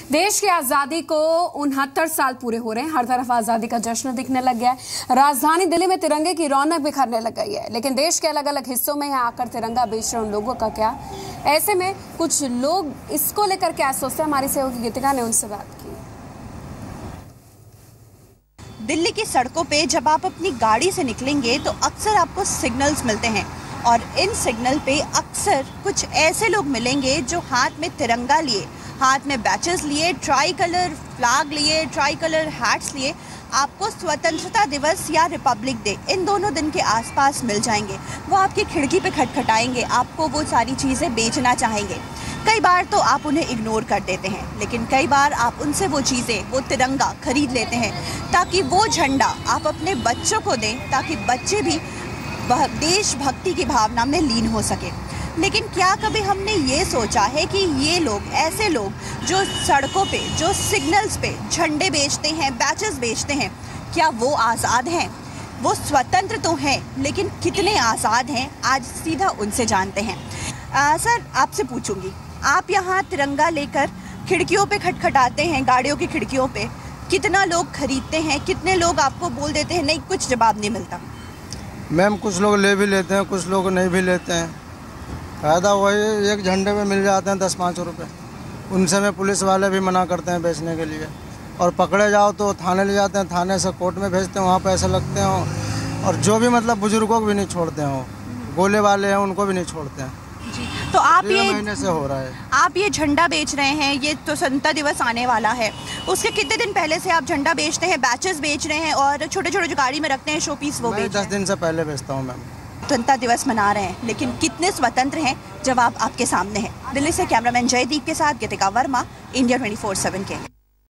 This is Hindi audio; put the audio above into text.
देश की आजादी को 69 साल पूरे हो रहे हैं। हर तरफ आजादी का जश्न दिखने लग गया है। राजधानी दिल्ली में तिरंगे की रौनक बिखरने लग गई है, लेकिन देश के अलग अलग हिस्सों में यहाँ आकर तिरंगा बेच रहे उन लोगों का क्या? ऐसे में कुछ लोग इसको लेकर क्या सोचते हैं, हमारी सहयोगी गीतिका ने उनसे बात की। दिल्ली की सड़कों पे जब आप अपनी गाड़ी से निकलेंगे तो अक्सर आपको सिग्नल्स मिलते हैं और इन सिग्नल पे अक्सर कुछ ऐसे लोग मिलेंगे जो हाथ में तिरंगा लिए, हाथ में बैचेस लिए, ट्राई कलर फ्लैग लिए, ट्राई कलर हैट्स लिए आपको स्वतंत्रता दिवस या रिपब्लिक डे इन दोनों दिन के आसपास मिल जाएंगे। वो आपकी खिड़की पे खटखटाएंगे, आपको वो सारी चीज़ें बेचना चाहेंगे। कई बार तो आप उन्हें इग्नोर कर देते हैं, लेकिन कई बार आप उनसे वो चीज़ें, वो तिरंगा खरीद लेते हैं ताकि वो झंडा आप अपने बच्चों को दें, ताकि बच्चे भी देशभक्ति की भावना में लीन हो सके। लेकिन क्या कभी हमने ये सोचा है कि ये लोग, ऐसे लोग जो सड़कों पे, जो सिग्नल्स पे झंडे बेचते हैं, बैचेस बेचते हैं, क्या वो आज़ाद हैं? वो स्वतंत्र तो हैं, लेकिन कितने आज़ाद हैं? आज सीधा उनसे जानते हैं। सर, आपसे पूछूंगी, आप यहाँ तिरंगा लेकर खिड़कियों पे खटखटाते हैं, गाड़ियों की खिड़कियों पे, कितना लोग खरीदते हैं? कितने लोग आपको बोल देते हैं नहीं, कुछ जवाब नहीं मिलता? मैम, कुछ लोग ले भी लेते हैं, कुछ लोग नहीं भी लेते हैं। फ़ायदा वही, एक झंडे में मिल जाते हैं 10-5 रुपये। उनसे में पुलिस वाले भी मना करते हैं बेचने के लिए, और पकड़े जाओ तो थाने ले जाते हैं, थाने से कोर्ट में भेजते हैं, वहाँ पैसे लगते हैं। और जो भी मतलब बुजुर्गों को भी नहीं छोड़ते हैं, वो गोले वाले हैं उनको भी नहीं छोड़ते हैं जी। तो आप ये महीने से हो रहा है, आप ये झंडा बेच रहे हैं, ये तो स्वतंत्रता दिवस आने वाला है, उसके कितने दिन पहले से आप झंडा बेचते हैं, बैचेस बेच रहे हैं और छोटे छोटे जो गाड़ी में रखते हैं शो पीस वो बेच? 10 दिन से पहले बेचता हूँ मैम। स्वतंत्रता दिवस मना रहे हैं, लेकिन कितने स्वतंत्र हैं? जवाब आपके सामने है। दिल्ली से कैमरामैन जयदीप के साथ गीतिका वर्मा, इंडिया 24/7 के।